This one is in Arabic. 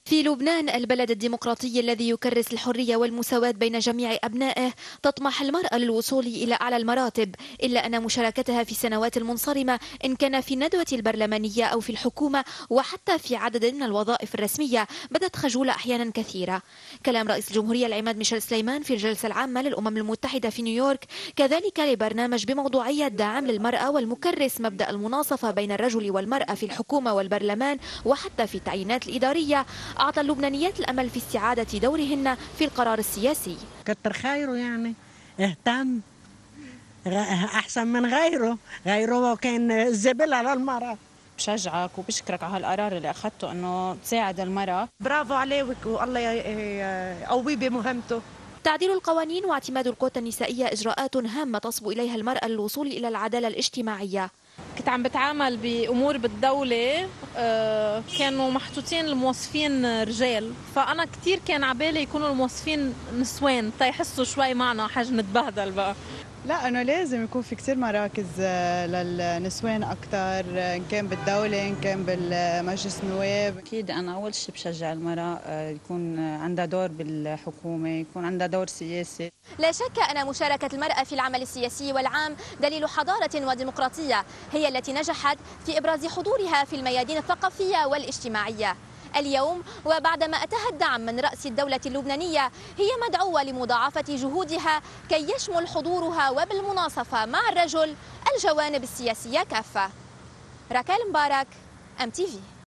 في لبنان البلد الديمقراطي الذي يكرس الحرية والمساواة بين جميع أبنائه، تطمح المرأة للوصول إلى أعلى المراتب، إلا أن مشاركتها في السنوات المنصرمة إن كان في الندوة البرلمانية أو في الحكومة وحتى في عدد من الوظائف الرسمية بدت خجولة أحيانا كثيرة. كلام رئيس الجمهورية العماد ميشيل سليمان في الجلسة العامة للأمم المتحدة في نيويورك، كذلك لبرنامج بموضوعية داعم للمرأة والمكرس مبدأ المناصفة بين الرجل والمرأة في الحكومة والبرلمان وحتى في التعيينات الإدارية، أعطى اللبنانيات الأمل في استعادة دورهن في القرار السياسي. كتر خيره يعني اهتم أحسن من غيره كان الزبل على المرأة. بشجعك وبشكرك على هالقرار اللي أخذته إنه تساعد المرأة. برافو عليه والله يقويه بمهمته. تعديل القوانين واعتماد الكوتا النسائية إجراءات هامة تصبو إليها المرأة للوصول إلى العدالة الاجتماعية. كنت عم بتعامل بأمور بالدولة، كانوا محطوطين الموظفين رجال، فأنا كتير كان عبالي يكونوا الموظفين نسوان تيحسوا شوي معنا حاجة نتبهدل بقى. لا، أنه لازم يكون في كتير مراكز للنسوان أكتر، إن كان بالدولة إن كان بالمجلس النواب. أكيد أنا أول شيء بشجع المرأة يكون عندها دور بالحكومة، يكون عندها دور سياسي. لا شك أن مشاركة المرأة في العمل السياسي والعام دليل حضارة وديمقراطية، هي التي نجحت في إبراز حضورها في الميادين الثقافية والاجتماعية. اليوم وبعدما أتاها الدعم من رأس الدولة اللبنانية، هي مدعوة لمضاعفة جهودها كي يشمل حضورها وبالمناصفة مع الرجل الجوانب السياسية كافة. راكال مبارك، MTV.